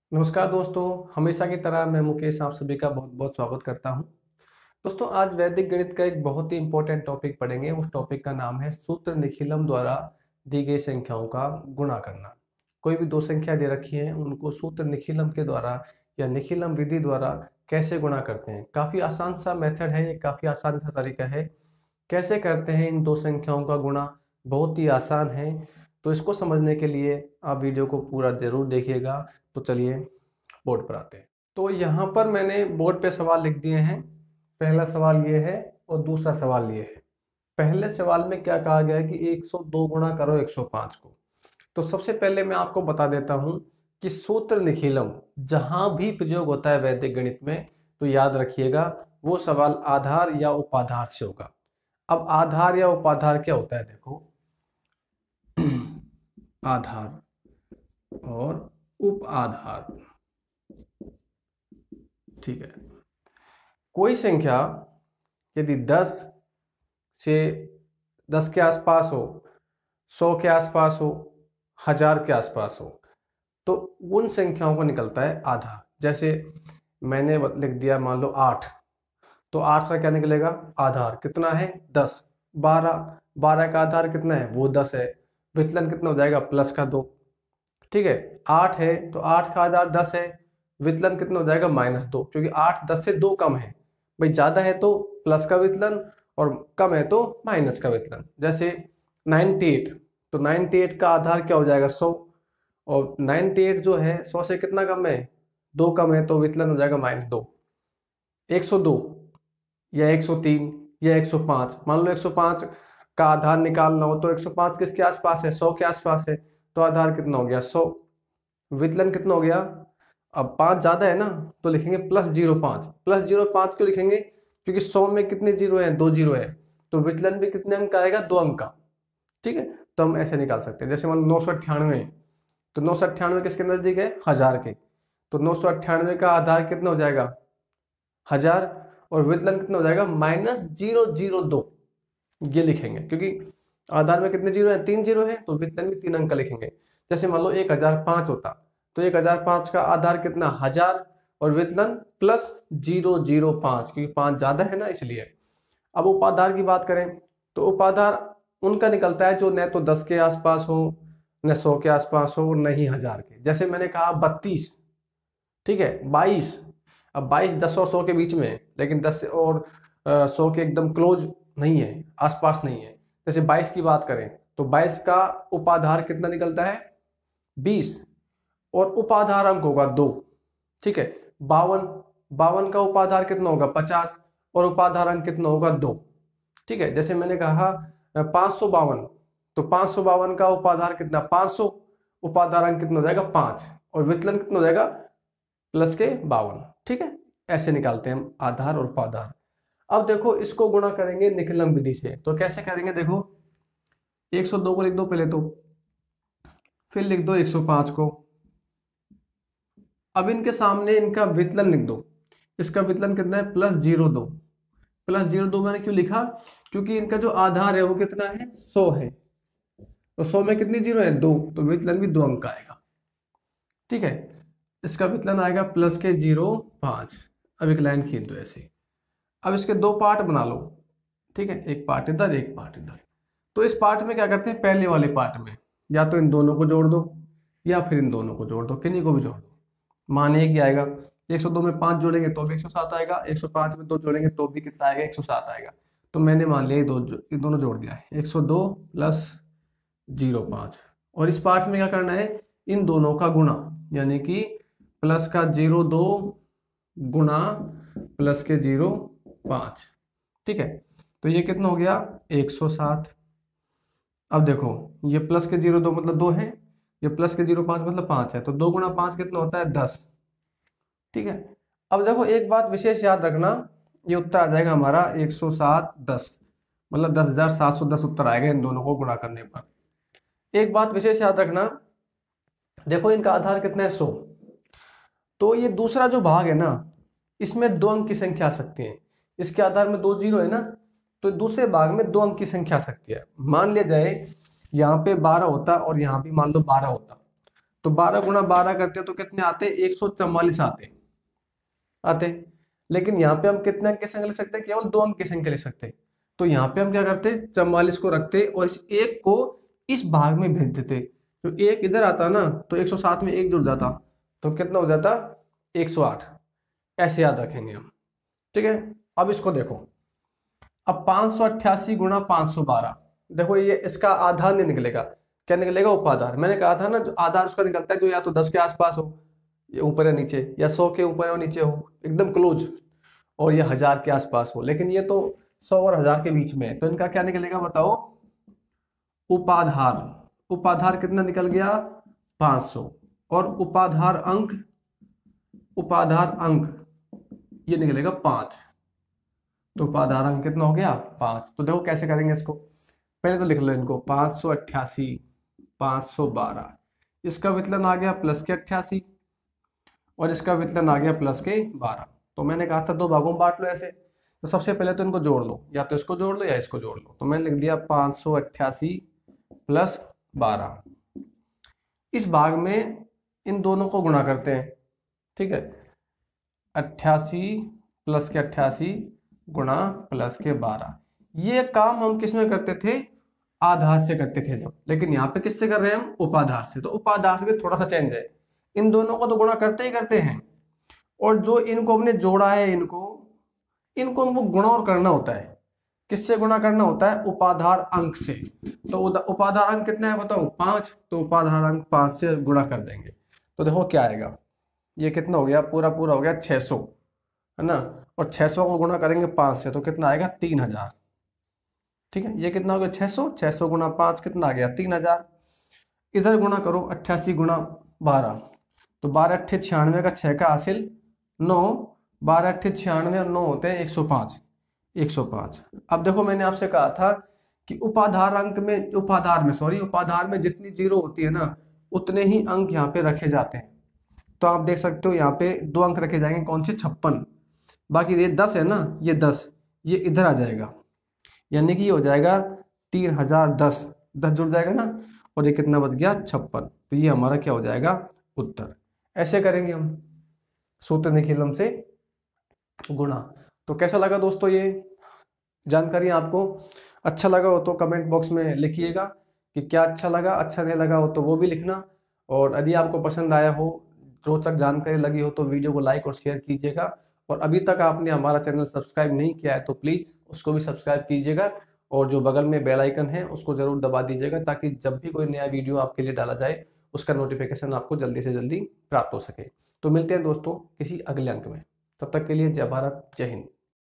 नमस्कार दोस्तों, हमेशा की तरह मैं मुकेश आप सभी का बहुत बहुत स्वागत करता हूं। दोस्तों, आज वैदिक गणित का एक बहुत ही इंपॉर्टेंट टॉपिक पढ़ेंगे। उस टॉपिक का नाम है सूत्र निखिलम द्वारा दी गई संख्याओं का गुणा करना। कोई भी दो संख्या दे रखी है, उनको सूत्र निखिलम के द्वारा या निखिलम विधि द्वारा कैसे गुणा करते हैं। काफ़ी आसान सा मेथड है, ये काफ़ी आसान सा तरीका है। कैसे करते हैं इन दो संख्याओं का गुणा, बहुत ही आसान है। तो इसको समझने के लिए आप वीडियो को पूरा जरूर देखिएगा। तो चलिए बोर्ड पर आते हैं। तो यहाँ पर मैंने बोर्ड पे सवाल लिख दिए हैं। पहला सवाल ये है और दूसरा सवाल ये है। पहले सवाल में क्या कहा गया है कि 102 गुणा करो 105 को। तो सबसे पहले मैं आपको बता देता हूं कि सूत्र निखिलम जहां भी प्रयोग होता है वैदिक गणित में, तो याद रखिएगा वो सवाल आधार या उपाधार से होगा। अब आधार या उपाधार क्या होता है, देखो आधार और उप आधार। ठीक है, कोई संख्या यदि 10 से 10 के आसपास हो, 100 के आसपास हो, 1000 के आसपास हो, तो उन संख्याओं को निकलता है आधार। जैसे मैंने लिख दिया मान लो 8, तो 8 का क्या निकलेगा आधार, कितना है 10। 12 का आधार कितना है, वो 10 है। विचलन कितना हो जाएगा, प्लस का 2। ठीक है, 8 है तो 8 का आधार 10 है, विचलन कितना हो जाएगा -2, क्योंकि 8 10 से 2 कम है। भाई ज्यादा है तो प्लस का विचलन और कम है तो माइनस का विचलन। जैसे 98, तो 98 का आधार क्या हो जाएगा 100, और 98 जो है 100 से कितना कम है, 2 कम है, तो विचलन हो जाएगा -2। 102 या 103 या 105, मान लो 105 का आधार निकालना हो तो 105 किसके आसपास है, 100 के आसपास है, तो आधार कितना हो गया 100। विचलन कितना हो गया, अब 5 ज्यादा है ना तो लिखेंगे +05। +05 क्यों लिखेंगे, क्योंकि 100 में कितने जीरो हैं, 2 जीरो है, तो विचलन भी कितने अंक का आएगा, 2 अंक का। ठीक है, तो हम ऐसे निकाल सकते हैं। जैसे मान लो 998, तो 998 किसके नजदीक है, 1000 के, तो 998 का आधार कितना हो जाएगा 1000, और विचलन कितना हो जाएगा -002। ये लिखेंगे क्योंकि आधार में कितने जीरो है, 3 जीरो है, तो विचलन भी 3 अंक का लिखेंगे। जैसे मान लो 1005 होता, तो 1005 का आधार कितना 1000, और विचलन +005, क्योंकि 5 ज्यादा है ना इसलिए। अब उपाधार की बात करें तो उपाधार उनका निकलता है जो न तो 10 के आसपास हो, न 100 के आसपास हो, न ही 1000 के। जैसे मैंने कहा 32, ठीक है 22। अब 22 10 और 100 के बीच में है, लेकिन 10 और 100 के एकदम क्लोज नहीं है, आसपास नहीं है। जैसे 22 की बात करें तो 22 का उपाधार कितना निकलता है 20, और उपाधार अंक होगा 2। ठीक है, 52 का उपाधार कितना होगा 50, और उपाधार अंक कितना होगा 2। ठीक है, जैसे मैंने कहा 552, तो 552 का उपाधार कितना 500, उपाधार अंक कितना हो जाएगा 5, और विचलन कितना हो जाएगा प्लस के 52। ठीक है, ऐसे निकालते हैं हम आधार और उपाधार। अब देखो इसको गुणा करेंगे निखिलम विधि से, तो कैसे करेंगे, देखो 102 को लिख दो पहले, तो फिर लिख दो 105 को। अब इनके सामने इनका विचलन लिख दो। इसका विचलन कितना है +02। +02 मैंने क्यों लिखा, क्योंकि इनका जो आधार है वो कितना है 100 है, तो 100 में कितनी जीरो है 2, तो विचलन भी 2 अंक का आएगा। ठीक है, इसका विचलन आएगा +0.5। अब एक लाइन खींच दो ऐसे। अब इसके 2 पार्ट बना लो। ठीक है, एक पार्ट इधर एक पार्ट इधर। तो इस पार्ट में क्या करते हैं, पहले वाले पार्ट में या तो इन दोनों को जोड़ दो या फिर इन दोनों को जोड़ दो, किन्हीं को भी जोड़ दो। मानिए कि आएगा 102 में 5 जोड़ेंगे तो भी 107 आएगा, 105 में 2 जोड़ेंगे तो भी कितना आएगा 107 आएगा। तो मैंने मान लिया ये दोनों जोड़ दिया है, 102 + 0.5। और इस पार्ट में क्या करना है, इन दोनों का गुणा, यानी कि प्लस का 0.2 गुणा प्लस के 0.5। ठीक है, तो ये कितना हो गया 107। अब देखो ये प्लस के 0.2 मतलब 2 है, ये प्लस के 0.5 मतलब 5 है, तो 2 गुणा 5 कितना होता है 10। ठीक है, अब देखो एक बात विशेष याद रखना, ये उत्तर आ जाएगा हमारा 107 10, मतलब 10,710 उत्तर आएगा इन दोनों को गुणा करने पर। एक बात विशेष याद रखना, देखो इनका आधार कितना है 100, तो ये दूसरा जो भाग है ना, इसमें 2 अंक की संख्या आ सकती है। इसके आधार में 2 जीरो है ना, तो दूसरे भाग में 2 अंक की संख्या आ सकती है। मान लिया जाए यहाँ पे 12 होता और यहाँ भी मान लो 12 होता, तो 12 गुणा 12 करते तो कितने आते, 144 आते। लेकिन यहाँ पे हम कितने अंक की संख्या लिख सकते हैं, केवल 2 अंक की संख्या लिख सकते हैं। तो यहाँ पे हम क्या करते, 44 को रखते और इस एक को इस भाग में भेज देते। तो एक इधर आता ना तो 107 में एक जुड़ जाता, तो कितना हो जाता, 108। ऐसे याद रखेंगे हम, ठीक है। अब इसको देखो, अब 588 गुणा 512, देखो ये इसका आधार नहीं निकलेगा, क्या निकलेगा, उपाधार। मैंने कहा था ना जो आधार उसका निकलता है जो या तो 10 के आसपास हो, ये ऊपर या नीचे, या 100 के ऊपर या नीचे हो, एकदम क्लोज, और ये 1000 के आसपास हो। लेकिन ये तो 100 और 1000 के बीच में है, तो इनका क्या निकलेगा बताओ, उपाधार। उपाधार कितना निकल गया, 500। और उपाधार अंक, उपाधार अंक ये निकलेगा 5। तो उपाधार अंक कितना हो गया, 5। तो देखो कैसे करेंगे इसको, पहले तो लिख लो इनको, 588 512, इसका विचलन आ गया प्लस के 88 और इसका विचलन आ गया प्लस के 12। तो मैंने कहा था 2 भागों में बांट लो ऐसे। तो सबसे पहले तो इनको जोड़ लो, या तो इसको जोड़ लो या इसको जोड़ लो। तो मैंने लिख दिया 588 प्लस 12। इस भाग में इन दोनों को गुणा करते हैं, ठीक है। 88 प्लस के 88 गुणा प्लस के 12। ये काम हम किस में करते थे, आधार से करते थे जब, लेकिन यहाँ पे किससे कर रहे हैं हम, उपाधार से। तो उपाधार में थोड़ा सा चेंज है, इन दोनों को तो गुणा करते ही करते हैं, और जो इनको हमने जोड़ा है इनको हमको गुणा और करना होता है। किससे गुणा करना होता है, उपाधार अंक से। तो उपाधार अंक कितना है बताओ, 5। तो उपाधार अंक 5 से गुणा कर देंगे। तो देखो क्या आएगा, ये कितना हो गया, पूरा पूरा हो गया 600, है ना। और 600 को गुणा करेंगे 5 से तो कितना आएगा, 3000, ठीक है। ये कितना हो गया, 600, 600 गुणा 5 कितना आ गया, 3000। इधर गुणा करो 88 गुणा 12, तो 12 अट्ठे 96 का 6 का हासिल 9, 12 अट्ठे 96 और 9 होते हैं 105, 105। अब देखो मैंने आपसे कहा था कि उपाधार अंक में, उपाधार में जितनी जीरो होती है ना उतने ही अंक यहाँ पे रखे जाते हैं। तो आप देख सकते हो यहाँ पे 2 अंक रखे जाएंगे, कौन से, 56। बाकी ये 10 है ना, ये 10 ये इधर आ जाएगा, यानी कि ये हो जाएगा 3010, 10 जुड़ जाएगा ना, और ये कितना बच गया, 56। तो ये हमारा क्या हो जाएगा, उत्तर। ऐसे करेंगे हम सूत्र निखिलम से गुणा। तो कैसा लगा दोस्तों ये जानकारी, आपको अच्छा लगा हो तो कमेंट बॉक्स में लिखिएगा कि क्या अच्छा लगा, अच्छा नहीं लगा हो तो वो भी लिखना। और यदि आपको पसंद आया हो, रोचक जानकारी लगी हो तो वीडियो को लाइक और शेयर कीजिएगा। और अभी तक आपने हमारा चैनल सब्सक्राइब नहीं किया है तो प्लीज़ उसको भी सब्सक्राइब कीजिएगा, और जो बगल में बेल आइकन है उसको ज़रूर दबा दीजिएगा, ताकि जब भी कोई नया वीडियो आपके लिए डाला जाए उसका नोटिफिकेशन आपको जल्दी से जल्दी प्राप्त हो सके। तो मिलते हैं दोस्तों किसी अगले अंक में, तब तक के लिए जय भारत, जय हिंद।